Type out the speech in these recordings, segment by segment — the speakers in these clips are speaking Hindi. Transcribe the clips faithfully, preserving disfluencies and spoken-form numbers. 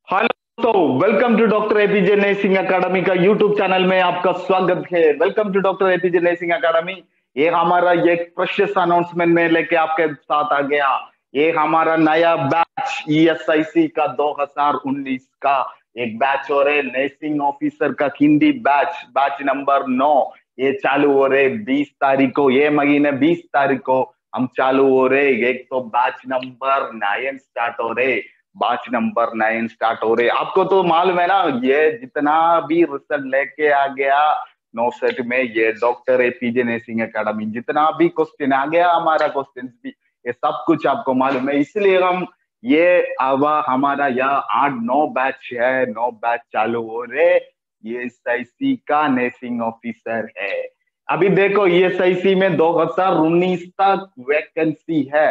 हेलो दोस्तों, welcome to doctor APJ nursing academy का यूट्यूब चैनल में आपका स्वागत है। Welcome to doctor APJ nursing academy. ये हमारा ये प्रेशियस अनाउंसमेंट में लेके आपके साथ आ गया। ये हमारा नया बैच ईएसआईसी का दो हज़ार उन्नीस का एक बैच हो रहे नर्सिंग ऑफिसर का हिंदी बैच, बैच नंबर नौ। ये चालू हो रहे बीस तारीख को, ये महीने बीस तारीख को हम चालू हो रहे। एक तो बैच नंबर नाइन स्टार्ट हो रहे, बैच नंबर नाइन स्टार्ट हो रहे। आपको तो मालूम है ना, ये जितना भी रिजल्ट लेके आ गया नौ सेट में, ये डॉक्टर एपीजे नर्सिंग अकेडमी जितना भी क्वेश्चन आ गया, हमारा क्वेश्चन भी, ये सब कुछ आपको मालूम है। इसलिए हम ये अब हमारा यह आठ नौ बैच है, नौ बैच चालू हो रहे। ये एसआईसी का नर्सिंग ऑफिसर है। अभी देखो ईएसआईसी में दो हज़ार उन्नीस तक वैकेंसी है।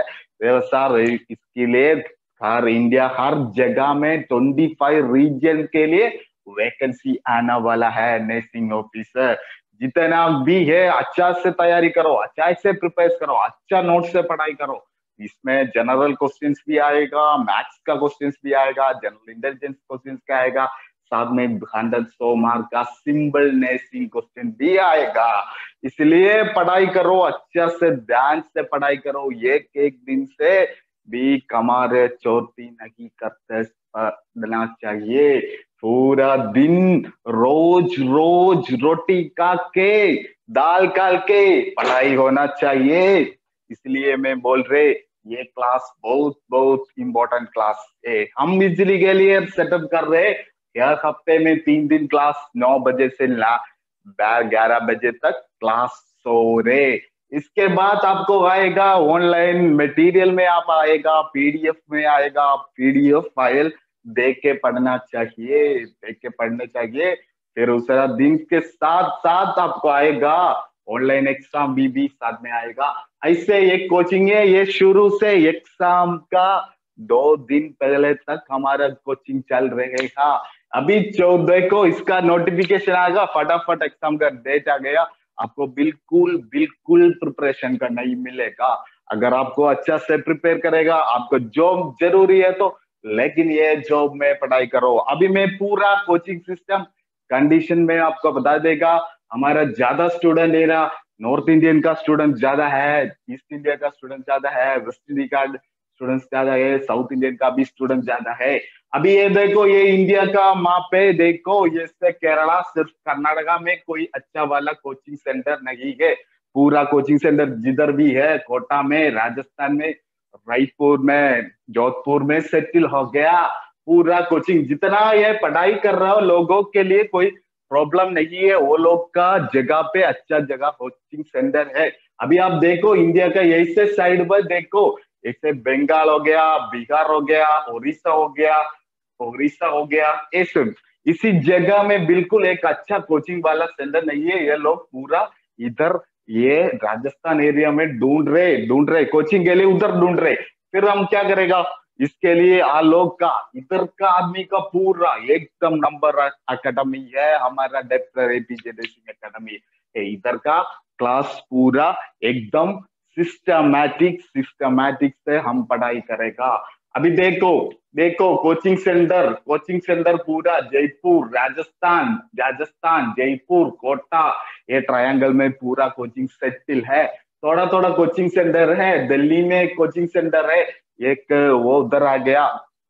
सर इसके लिए हर इंडिया हर जगह में पच्चीस रीजन के लिए वैकेंसी आने वाला है नर्सिंग ऑफिसर। जितना भी है अच्छा से तैयारी करो, अच्छा से प्रिपेयर करो, अच्छा नोट से पढ़ाई करो। इसमें जनरल क्वेश्चंस भी आएगा, मैथ्स का क्वेश्चंस भी आएगा, जनरल इंटेलिजेंस क्वेश्चंस का आएगा, साथ में हंड्रेड सौ मार्क का सिंपल नर्सिंग क्वेश्चन भी आएगा। इसलिए पढ़ाई करो, अच्छा से ध्यान से पढ़ाई करो। एक एक दिन से भी कमारे चोटी नहीं करते पढ़ना चाहिए। पूरा दिन रोज रोज रोटी खा के, दाल खा के पढ़ाई होना चाहिए। इसलिए मैं बोल रहे ये क्लास बहुत बहुत इंपॉर्टेंट क्लास है। हम बिजली के लिए सेटअप कर रहे हर हफ्ते में तीन दिन क्लास, नौ बजे से ला ग्यारह बजे तक क्लास हो रहे। इसके बाद आपको आएगा ऑनलाइन मटेरियल में, आप आएगा पीडीएफ में आएगा। पीडीएफ फाइल देख के पढ़ना चाहिए, देख के पढ़ना चाहिए। फिर उस दिन के साथ साथ आपको आएगा ऑनलाइन एग्जाम भी भी साथ में आएगा। ऐसे एक कोचिंग है, ये शुरू से एग्जाम का दो दिन पहले तक हमारा कोचिंग चल रहेगा। अभी चौदह को इसका नोटिफिकेशन आएगा, फटाफट एग्जाम का डेट आ गया। आपको बिल्कुल बिल्कुल प्रिपरेशन करना ही मिलेगा। अगर आपको अच्छा से प्रिपेयर करेगा, आपको जॉब जरूरी है तो, लेकिन ये जॉब में पढ़ाई करो। अभी मैं पूरा कोचिंग सिस्टम कंडीशन में आपको बता देगा। हमारा ज्यादा स्टूडेंट है ना, नॉर्थ इंडियन का स्टूडेंट ज्यादा है, ईस्ट इंडिया का स्टूडेंट ज्यादा है, वेस्ट इंडिया का स्टूडेंट ज्यादा है, साउथ इंडियन का भी स्टूडेंट ज्यादा है। अभी ये देखो, ये इंडिया का माप है, देखो ये से केरला, सिर्फ कर्नाटका में कोई अच्छा वाला कोचिंग सेंटर नहीं है। पूरा कोचिंग सेंटर जिधर भी है, कोटा में, राजस्थान में, रायपुर में, जोधपुर में सेटल हो गया। पूरा कोचिंग जितना ये पढ़ाई कर रहा हो, लोगों के लिए कोई प्रॉब्लम नहीं है। वो लोग का जगह पे अच्छा जगह कोचिंग सेंटर है। अभी आप देखो इंडिया का ऐसे साइड पर देखो, ऐसे बंगाल हो गया, बिहार हो गया, उड़ीसा हो गया, उड़ीसा हो गया, ऐसे इसी जगह में बिल्कुल एक अच्छा कोचिंग वाला सेंटर नहीं है। ये लोग पूरा इधर ये राजस्थान एरिया में ढूंढ रहे ढूंढ रहे कोचिंग के लिए, उधर ढूंढ रहे। फिर हम क्या करेगा इसके लिए, आलोक का इधर का आदमी का पूरा एकदम नंबर अकेडमी है हमारा डॉक्टर एपीजे नर्सिंग अकेडमी है। इधर का क्लास पूरा एकदम सिस्टमैटिक सिस्टमैटिक से हम पढ़ाई करेगा। अभी देखो देखो कोचिंग सेंटर, कोचिंग सेंटर पूरा जयपुर, राजस्थान, राजस्थान जयपुर, कोटा, ये ट्रायंगल में पूरा कोचिंग सेटल है। थोड़ा थोड़ा कोचिंग सेंटर है, दिल्ली में कोचिंग सेंटर है एक, वो उधर आ गया,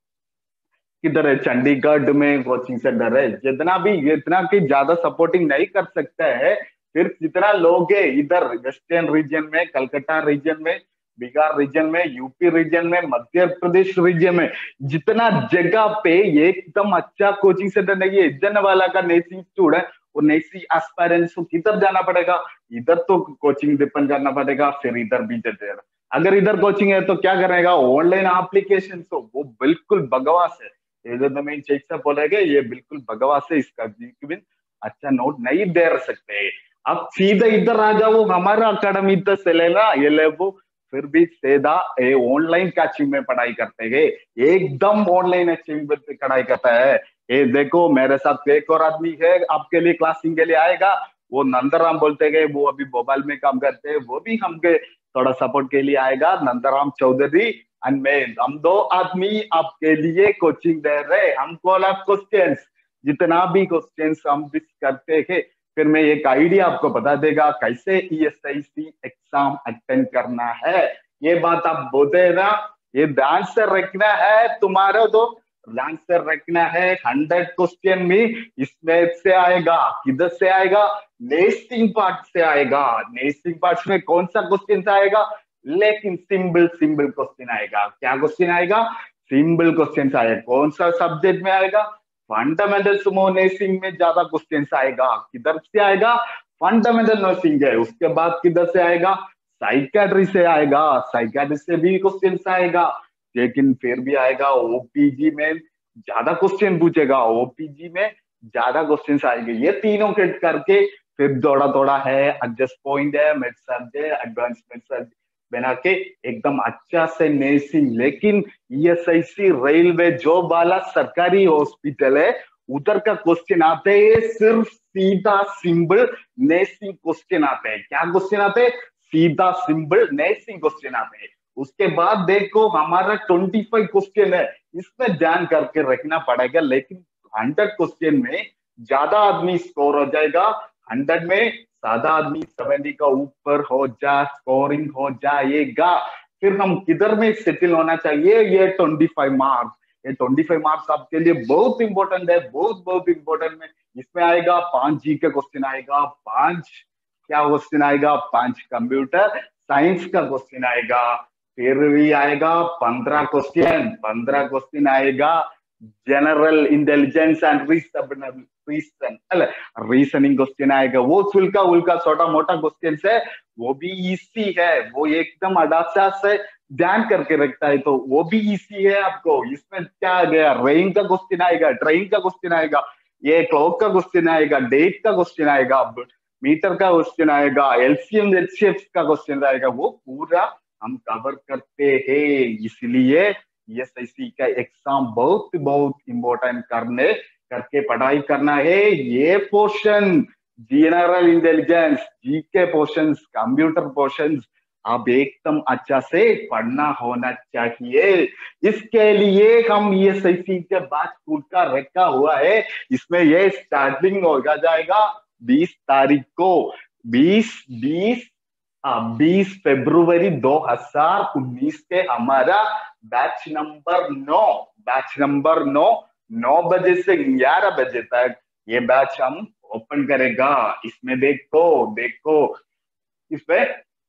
किधर है, चंडीगढ़ में कोचिंग सेंटर है। जितना भी, इतना की ज्यादा सपोर्टिंग नहीं कर सकता है। फिर जितना लोग है इधर वेस्टर्न रीजन में, कलकत्ता रीजन में, बिहार रीजन में, यूपी रीजन में, मध्य प्रदेश रीजन में, जितना जगह पे एकदम अच्छा कोचिंग सेंटर नहीं है। जन वाला का नर्सिंग स्टूडेंट और नर्सिंग एस्पायरेंट्स को किधर जाना पड़ेगा, इधर तो कोचिंग डिपेंड करना पड़ेगा। फिर इधर भी जाएगा। अगर इधर कोचिंग है तो क्या करेगा, ऑनलाइन एप्लीकेशन तो वो बिल्कुल बकवास है। ये जो मैं से बोलेगा ये बिल्कुल बकवास है। इसका भी अच्छा नोट नहीं दे सकते। अब सीधा इधर आ जाओ, हमारा अकेडमी तो से लेना ये ले, वो फिर भी सीधा ऑनलाइन कोचिंग में पढ़ाई करते हैं, एकदम ऑनलाइन कोचिंग में पढ़ाई करता है। ये देखो मेरे साथ एक और आदमी है आपके लिए क्लासिंग के लिए आएगा, वो नंदराम बोलते गए, वो अभी भोपाल में काम करते हैं, वो भी हमके थोड़ा सपोर्ट के लिए आएगा। नंदराम चौधरी एंड मैं, हम दो आदमी आपके लिए कोचिंग दे रहे। हम कॉल ऑफ क्वेश्चंस, जितना भी क्वेश्चंस हम डिस करते हैं, फिर मैं एक आइडिया आपको बता देगा कैसे E S I C exam attend करना है। ये बात आप बोलते ना, ये ध्यान से रखना है तुम्हारा, तो ध्यान से रखना है। हंड्रेड क्वेश्चन में इसमें से आएगा, किधर से आएगा? नेस्टिंग पार्ट से आएगा। नेस्टिंग पार्ट में कौन सा क्वेश्चन आएगा? लेकिन सिंपल सिंपल क्वेश्चन आएगा। क्या क्वेश्चन आएगा? सिंपल क्वेश्चन आएगा। कौन सा सब्जेक्ट में आएगा? फंडामेंटल सुमो नेसिंग में ज्यादा क्वेश्चन आएगा। किधर से आएगा? फंडामेंटल नेसिंग है। उसके बाद किधर से आएगा? साइकेट्री से आएगा। साइकेट्री से भी क्वेश्चन आएगा, लेकिन फिर भी आएगा ओपीजी में ज्यादा क्वेश्चन पूछेगा। ओपीजी में ज्यादा क्वेश्चन आएंगे। ये तीनों के करके फिर थोड़ा थोड़ा है, एडजस्ट पॉइंट है, मेड सर्च है, एडवांसमेंट सर्च बना के एकदम अच्छा से नेसिंग। लेकिन E S I C railway job वाला सरकारी हॉस्पिटल है, उधर का क्वेश्चन आते हैं सिर्फ सीधा सिंपल नेसिंग क्वेश्चन आते हैं। क्या क्वेश्चन आते हैं? सीधा सिंपल नेसिंग क्वेश्चन आते हैं। उसके बाद देखो हमारा पच्चीस क्वेश्चन है, इसमें ध्यान करके रखना पड़ेगा। लेकिन हंड्रेड क्वेश्चन में ज्यादा आदमी स्कोर हो जाएगा। हंड्रेड में सादा आदमी सेवेंटी का ऊपर हो जा स्कोरिंग हो जाएगा। फिर हम किधर में सेटल होना चाहिए? ये पच्चीस मार्क्स। ये पच्चीस मार्क्स आपके लिए बहुत इंपॉर्टेंट है, बहुत बहुत इंपॉर्टेंट है। इसमें आएगा पांच जी का क्वेश्चन आएगा, पांच क्या क्वेश्चन आएगा? पांच कंप्यूटर साइंस का क्वेश्चन आएगा। फिर भी आएगा पंद्रह क्वेश्चन, पंद्रह क्वेश्चन आएगा general intelligence and reason reasoning question आएगा। वो चुलका उल्का छोटा मोटा क्वेश्चन है, वो भी इजी है। वो एकदम अडासा से ध्यान करके रखता है तो वो भी इजी है आपको। इसमें क्या आ गया? रेन का क्वेश्चन आएगा, ट्रेन का क्वेश्चन आएगा, ये क्लॉक का क्वेश्चन आएगा, डेट का क्वेश्चन आएगा, मीटर का क्वेश्चन आएगा, एलसीएम एचसीएफ का क्वेश्चन आएगा। वो पूरा हम कवर करते हैं। इसलिए ई एस आई सी का एग्जाम बहुत बहुत इंपॉर्टेंट करने करके पढ़ाई करना है। ये portion general intelligence, GK portions, computer portions अब एकदम अच्छा से पढ़ना होना चाहिए। इसके लिए हम ई एस आई सी के बाद स्कूल का रखा हुआ है। इसमें ये स्टार्टिंग हो जाएगा बीस तारीख को, बीस बीस बीस फरवरी दो हजार उन्नीस के हमारा बैच नंबर नौ, बैच नंबर नौ नौ बजे से ग्यारह बजे तक ये बैच हम ओपन करेगा। इसमें देखो देखो इसमें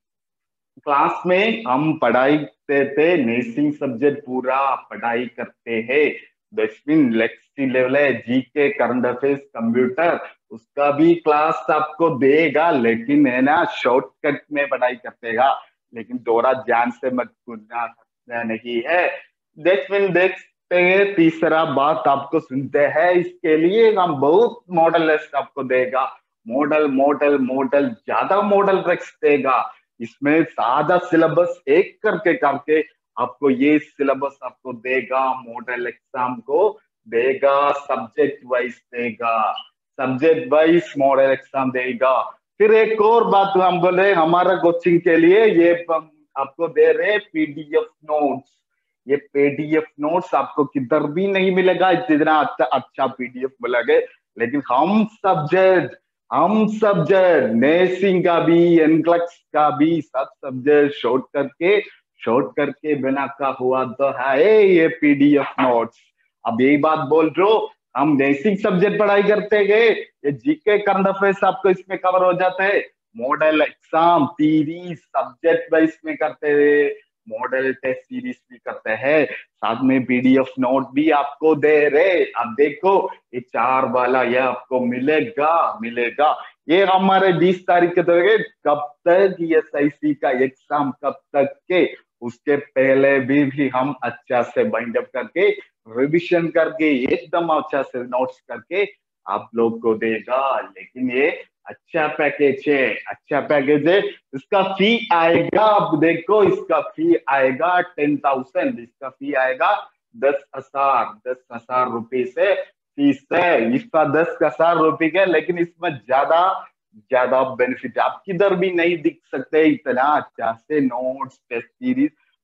क्लास में हम पढ़ाई करते थे, नेसिंग सब्जेक्ट पूरा पढ़ाई करते हैं। दसवीं लेक्सी लेवल है, जीके, करंट अफेयर्स, कंप्यूटर, उसका भी क्लास आपको देगा। लेकिन है ना शॉर्टकट में पढ़ाई करतेगा, लेकिन थोड़ा ध्यान से मत सुनना नहीं है। दसवीं देखते हैं, तीसरा बात आपको सुनते हैं। इसके लिए हम बहुत मॉडल लिस्ट आपको देगा। मॉडल मॉडल मॉडल ज्यादा मॉडल रख देगा। इसमें सादा सिलेबस एक करके करके आपको ये सिलेबस आपको देगा। मॉडल एग्जाम को देगा, सब्जेक्ट वाइज देगा, सब्जेक्ट वाइज मॉडल एग्जाम देगा। फिर एक और बात हम बोले, हमारा कोचिंग के लिए ये आपको दे रहे पीडीएफ नोट्स। ये पीडीएफ नोट्स आपको किधर भी नहीं मिलेगा, इतना अच्छा अच्छा पीडीएफ मिलेगा। लेकिन हम सब्जेक्ट हम सब्जेक्ट नेसिंग का भी, एनक्लक्स का भी, सब सब्जेक्ट शॉर्ट करके शॉर्ट करके बना का हुआ तो है ये पीडीएफ नोट्स। अब यही बात बोल रहे हो, हम नेसिंग सब्जेक्ट पढ़ाई करते गए, ये जीके करंट अफेयर्स आपको इसमें कवर हो जाता है। Model exam series subject wise में करते हैं, मॉडल टेस्ट सीरीज भी करते हैं, साथ में पीडीएफ नोट भी आपको दे रहे। अब देखो ये चार वाला ये आपको मिलेगा मिलेगा ये हमारे बीस तारीख के तक। कब तक ई एस आई सी का एग्जाम कब तक के, उसके पहले भी, भी हम अच्छा से बाइंड अप करके रिविजन करके एकदम अच्छा से नोट्स करके आप लोग को देगा। लेकिन ये अच्छा पैकेज है, अच्छा पैकेज है। इसका फी आएगा, अब देखो इसका फी आएगा टेन थाउजेंड, इसका फी आएगा दस हजार दस हजार रुपये से फीस है इसका, दस हजार रुपये का। लेकिन इसमें ज्यादा ज्यादा बेनिफिट आप किधर भी नहीं दिख सकते। इतना अच्छा से नोट्स टेस्ट सीरीज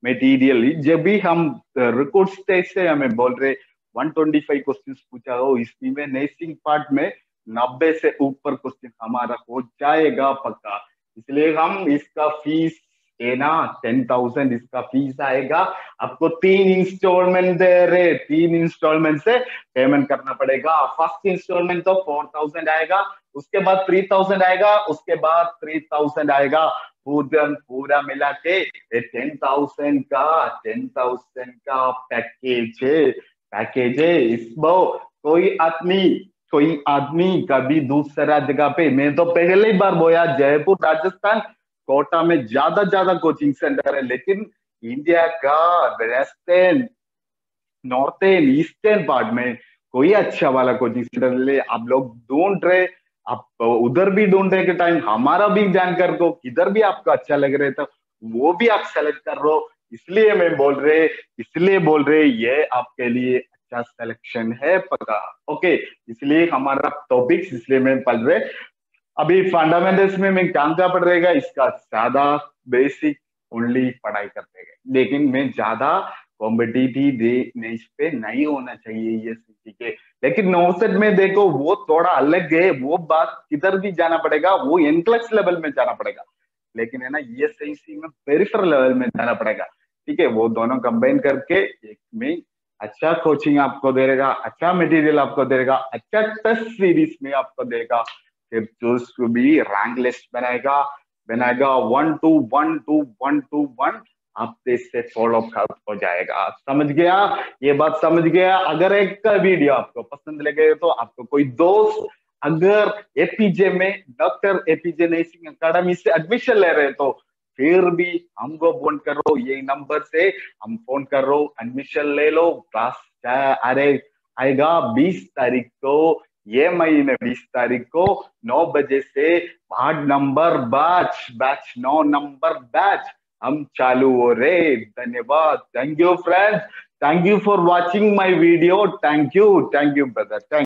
मटेरियल जब भी हम रिकॉर्ड स्टेज से हमें बोल रहे वन ट्वेंटी फाइव क्वेश्चन पूछा हो, इसमें नेसिंग पार्ट में नब्बे से ऊपर क्वेश्चन हमारा हो जाएगा पक्का। इसलिए हम इसका फीस है ना टेन थाउजेंड इसका फीस आएगा। आपको तीन इंस्टॉलमेंट दे रहे, तीन इंस्टॉलमेंट से पेमेंट करना पड़ेगा। फर्स्ट इंस्टॉलमेंट तो फोर थाउजेंड आएगा, उसके बाद थ्री थाउजेंड आएगा, उसके बाद थ्री थाउजेंड आएगा। पूरा पूरा मिला के टेन थाउजेंड का टेन थाउजेंड का पैकेज है, पैकेज है। इसमें कोई आदमी कोई आदमी कभी दूसरा जगह पे, मैं तो पहली बार बोया जयपुर राजस्थान कोटा में ज्यादा ज्यादा कोचिंग सेंटर है, लेकिन इंडिया का वेस्टर्न नॉर्थर्न ईस्टर्न पार्ट में कोई अच्छा वाला कोचिंग सेंटर ले आप लोग ढूंढ रहे। आप उधर भी ढूंढने के टाइम हमारा भी जानकर को किधर भी आपको अच्छा लग रहा है तो वो भी आप सेलेक्ट कर रहे हो। इसलिए मैं बोल रहे इसलिए बोल रहे ये आपके लिए अच्छा सिलेक्शन है पक्का। ओके, इसलिए हमारा टॉपिक्स इसलिए मैं पढ़ रहे। अभी फंडामेंटल्स में मैं क्या क्या पढ़ रहेगा, इसका ज्यादा बेसिक ओनली पढ़ाई करते गए, लेकिन मैं ज्यादा कॉम्पिटिटिव इस पे नहीं होना चाहिए ये ठीक है। लेकिन नौसेट में देखो वो थोड़ा अलग है, वो बात किधर भी जाना पड़ेगा, वो एनक्लस लेवल में जाना पड़ेगा, लेकिन है ना ये सी में पेरिफेरल लेवल में जाना पड़ेगा। ठीक है, वो दोनों कंबाइन करके एक में अच्छा कोचिंग आपको देगा, अच्छा मटेरियल आपको देगा, अच्छा टेस्ट सीरीज में आपको देगा, फिर choose to be rank list बनाएगा बनाएगा one two one two one two one आपसे इससे फॉलो अप हो जाएगा। समझ गया, ये बात समझ गया। अगर एक वीडियो आपको पसंद लगे तो आपको कोई दोस्त अगर एपीजे में डॉक्टर एपीजे नर्सिंग अकादमी से एडमिशन ले रहे तो फिर भी हमको फोन करो, ये नंबर से हम फोन करो, एडमिशन ले लो। क्लास अरे आएगा बीस तारीख को, ये महीने बीस तारीख को नौ बजे से आठ नंबर बैच बैच नौ नंबर बैच हम चालू हो रहे। धन्यवाद, thank you friends, thank you for watching my video, thank you thank you brother, thank